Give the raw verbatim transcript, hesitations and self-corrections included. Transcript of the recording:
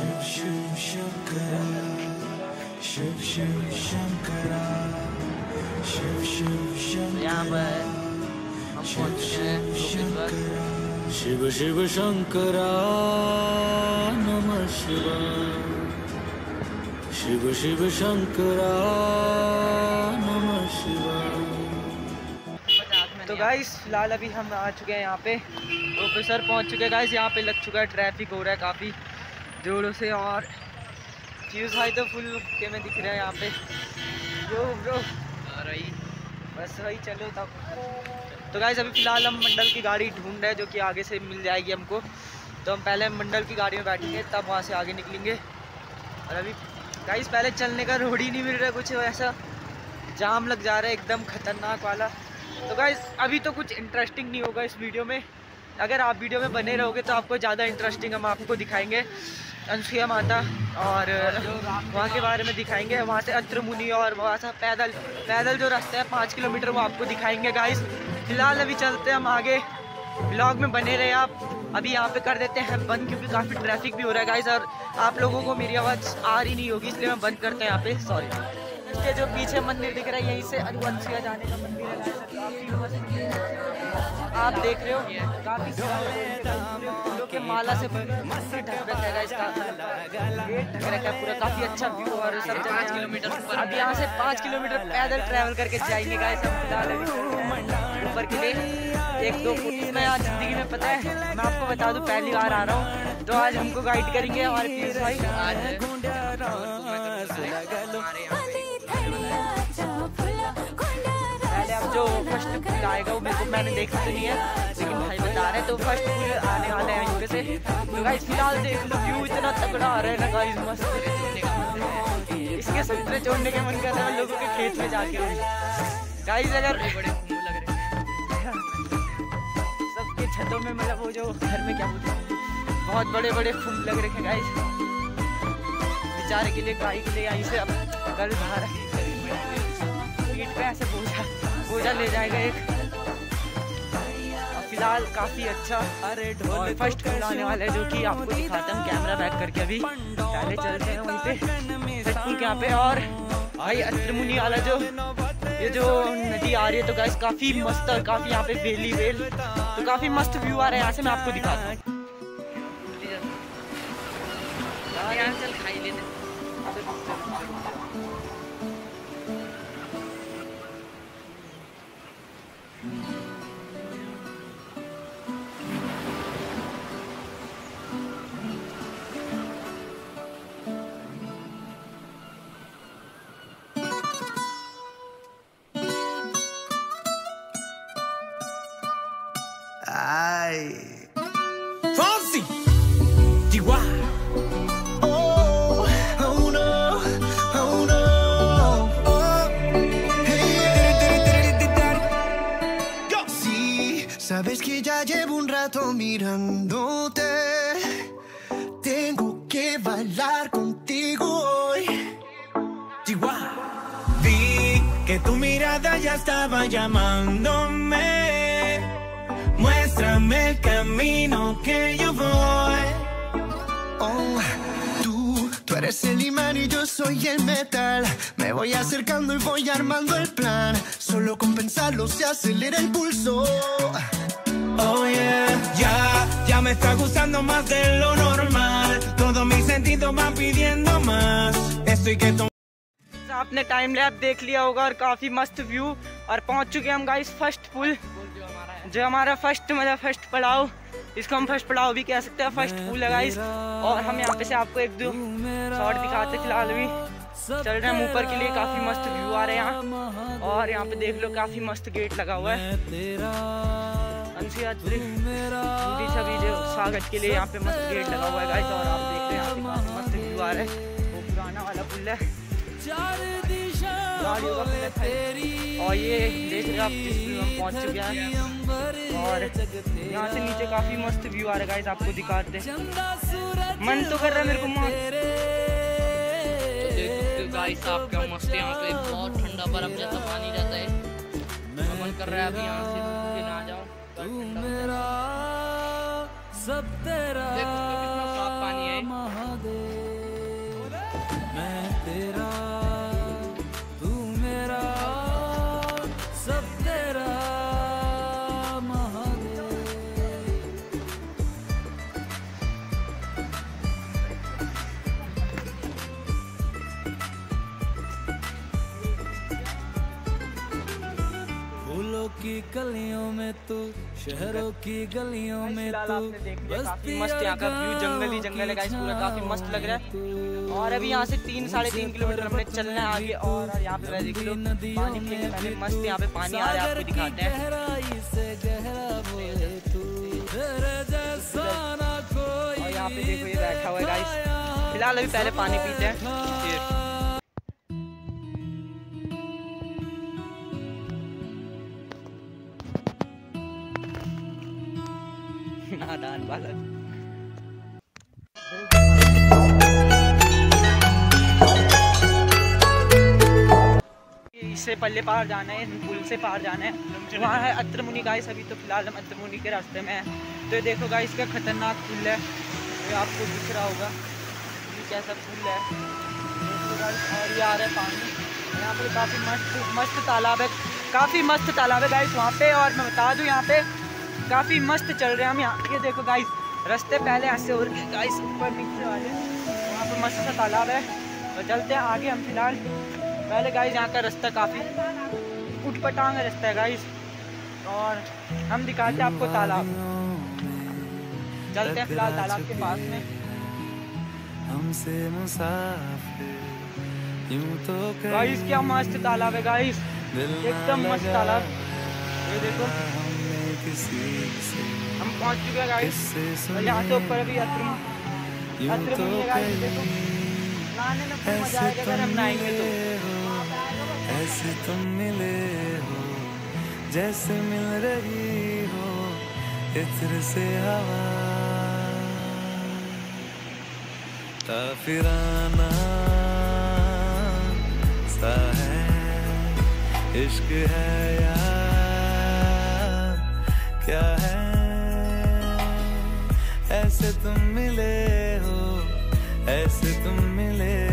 शिव शिव शंकरा, शिव शिव शंकरा, शिव शिव शंकरा, शिव शिव शंकरा, शिव शिव शंकरा नमः शिवाय, शिव शिव शंकरा नमः शिवाय। तो गाइस फिलहाल अभी हम आ चुके हैं यहाँ पे, ऑफिसर पहुँच चुके हैं गाइस। यहाँ पे लग चुका है, ट्रैफिक हो रहा है काफ़ी जोरों से और फ्यूज हाई तो फुल के में दिख रहा है यहाँ पे। यो ब्रो रही बस वही चलो तब। तो गाइस अभी फ़िलहाल हम मंडल की गाड़ी ढूंढ रहे हैं जो कि आगे से मिल जाएगी हमको। तो हम पहले मंडल की गाड़ी में बैठेंगे तब वहाँ से आगे निकलेंगे। और अभी गाइस पहले चलने का रोड ही नहीं मिल रहा है, कुछ ऐसा जाम लग जा रहा है एकदम खतरनाक वाला। तो गाइस अभी तो कुछ इंटरेस्टिंग नहीं होगा इस वीडियो में, अगर आप वीडियो में बने रहोगे तो आपको ज़्यादा इंटरेस्टिंग हम आपको दिखाएंगे। अनसुईया माता और वहाँ के बारे में दिखाएंगे, वहाँ से अत्र मुनि और वहाँ से पैदल पैदल जो रास्ता है पाँच किलोमीटर वो आपको दिखाएंगे गाइस। फिलहाल अभी चलते हैं हम आगे, ब्लॉग में बने रहे आप। अभी यहाँ पे कर देते हैं बंद क्योंकि काफ़ी ट्रैफिक भी हो रहा है गाइस और आप लोगों को मेरी आवाज़ आ रही नहीं होगी इसलिए हम बंद करते हैं यहाँ पे, सॉरी। इसके जो पीछे मंदिर दिख रहा है यहीं से अनसुईया जाने का मंदिर है, आप देख रहे हो काफी फूलों के माला से ढक रखा है इसका गेट ढक रखा है पूरा, काफी अच्छा व्यू और सब पाँच किलोमीटर अब यहाँ से पाँच किलोमीटर पैदल ट्रैवल करके जाएंगे गाइस हम ऊपर के लिए। एक दो फोटो मैं आज जिंदगी में पता है मैं आपको बता दूं पहली बार आ रहा हूँ, तो आज हमको गाइड करेंगे हमारे पीयूष भाई। पहले अब जो फर्स्ट पुल आएगा वो मेरे को मैंने देखा तो नहीं है लेकिन भाई बता रहे हैं, तो फर्स्ट पुल आने वाले हैं यहाँ से। तो गाइस फिलहाल देख लो व्यू इतना तगड़ा आ रहा है ना गाइस, मस्त। इसके संतरे छोड़ने के मन कर रहा है लोगों के खेत में जाके गाइस। अगर सबके छतों में मतलब वो जो घर में क्या बोलते हैं बहुत बड़े बड़े फूल लग रखे हैं गाइस, बेचारे के लिए गाय के लिए यहीं से अब कल बाहर पीठ पे ऐसे बोझा बोझा ले जाएगा एक। फिलहाल काफी अच्छा अरे ढोल फर्स्ट पुल आने वाला है जो कि आपको दिखाता हूँ कैमरा बैक करके। अभी पहले चलते हैं वहीं पे फर्स्ट पुल के यहाँ पे। और भाई अत्रमुनि वाला जो ये जो नदी आ रही है तो गाइस काफी मस्त और काफी यहाँ पे वेली वेल तो काफी मस्त व्यू आ रहा है यहाँ से, मैं आपको दिखाता हूँ। चल खाई लेते Ay, Fonsi, Chihuahua. Oh, oh no, oh no. Oh, hey. Go. Sí, sabes que ya llevo un rato mirándote. Tengo que bailar contigo hoy. Chihuahua. Vi que tu mirada ya estaba llamándome. Muéstrame el camino que yo voy. Oh, tú, tú eres el imán y yo soy el metal. Me voy acercando y voy armando el plan. Solo con pensarlo se acelera el pulso. Oh yeah, ya, ya me está gustando más de lo normal. Todos mis sentidos van pidiendo más. Estoy que to आपने time lapse देख लिया होगा और काफी मस्त view. और पहुंच चुके हैं हम गाइस फर्स्ट पुल, जो हमारा फर्स्ट मतलब फर्स्ट पड़ाव, इसको हम फर्स्ट पड़ाव भी कह सकते हैं, फर्स्ट पुल है गाइस। और हम यहाँ पे से आपको एक दो शॉट दिखाते हैं। फिलहाल अभी चल रहे हैं ऊपर के लिए, काफी मस्त व्यू आ रहे हैं यहाँ। और यहाँ पे देख लो काफी मस्त गेट लगा हुआ है अनसुईया सभी जो स्वागत के लिए यहाँ पे मस्त गेट लगा हुआ है गाइस। और आप देख रहे हैं यहाँ पे काफी मस्त व्यू आ रहा है, वो पुराना वाला पुल है और ये देख रहे आप जिस पुल हम पहुँच चुके हैं। और यहाँ से नीचे काफी मस्त व्यू आ रहा है गाइस, आपको दिखाते हैं। मन तो कर रहा है मेरे को मार गाइस, आपका मस्त यहाँ पे बहुत ठंडा बर्फ जैसा पानी रहता है, मन कर रहा है अभी यहाँ से ना जाओ। सब तेरा देखो कितना साफ पानी है। शहरों की गलियों में तू, शहरों की गलियों में तू, काफी मस्त यहाँ का व्यू, जंगल ही जंगल है गाइस पूरा, काफी मस्त लग रहा है। और अभी यहाँ से तीन साढ़े तीन किलोमीटर हमने चलना है आगे। और यहाँ पे देख लो पानी पिएंगे पहले, मस्त यहाँ पे पानी आ रहा है, आपको दिखाते हैं। और यहाँ पे देखो ये बैठा हुआ है गाइस, फिलहाल अभी पहले पानी पीते हैं फिर। नादान बालक। इससे पल्ले पार जाना है, पुल से पार जाना है, वहाँ है अत्रमुनि गाइस। अभी तो फिलहाल हम अत्रमुनि के रास्ते में हैं। तो ये देखो गाइस इसका खतरनाक पुल है, ये आपको दिख रहा होगा ये कैसा पुल है। और ये आ रहा है पानी, यहाँ पर काफ़ी मस्त मस्त तालाब है, काफ़ी मस्त तालाब है गाइस वहाँ पे। और मैं बता दूँ यहाँ पे काफ़ी मस्त चल रहे हैं हम यहाँ। ये देखो गाइस रास्ते पहले ऐसे हो रहे हैं गाइस, ऊपर नीचे वाले, वहाँ पर मस्त सा तालाब है। तो चलते हैं आगे हम फिलहाल। पहले गाइस यहाँ का रास्ता काफ़ी उठपटांग रास्ता है गाइस, और हम दिखाते हैं आपको तालाब। चलते हैं फिलहाल तालाब के पास में। हमसे मुसाफिर यूं तो गाइस क्या मस्त तालाब है गाइस, एकदम मस्त तालाब। ये देखो हम पहुंच चुके हैं गाइस, और यहाँ से ऊपर अभी अत्रमुनि अत्रमुनि है गाइस। देखो नहाने में बहुत मजा आएगा अगर हम नहाएंगे तो। ऐसे तुम मिले हो जैसे मिल रही हो इत्र से हवा, काफिराना सा है इश्क है या क्या है। ऐसे तुम मिले हो, ऐसे तुम मिले